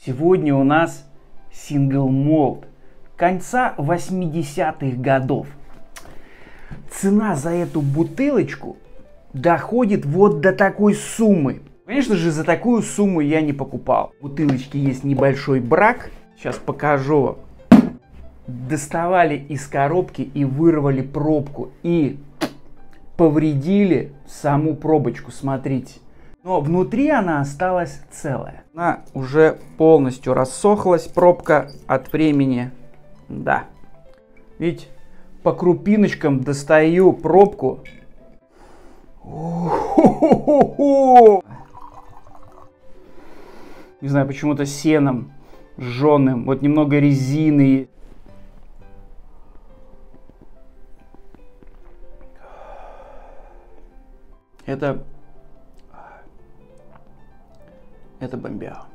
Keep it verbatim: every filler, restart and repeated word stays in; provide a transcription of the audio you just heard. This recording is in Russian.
Сегодня у нас Single Malt конца восьмидесятых годов. Цена за эту бутылочку доходит вот до такой суммы. Конечно же, за такую сумму я не покупал. В бутылочке есть небольшой брак. Сейчас покажу. Доставали из коробки и вырвали пробку. И повредили саму пробочку, смотрите. Но внутри она осталась целая. Она уже полностью рассохлась, пробка от времени. Да. Видите, по крупиночкам достаю пробку. Не знаю, почему-то сеном жженым. Вот немного резины. Это... Это бомбя.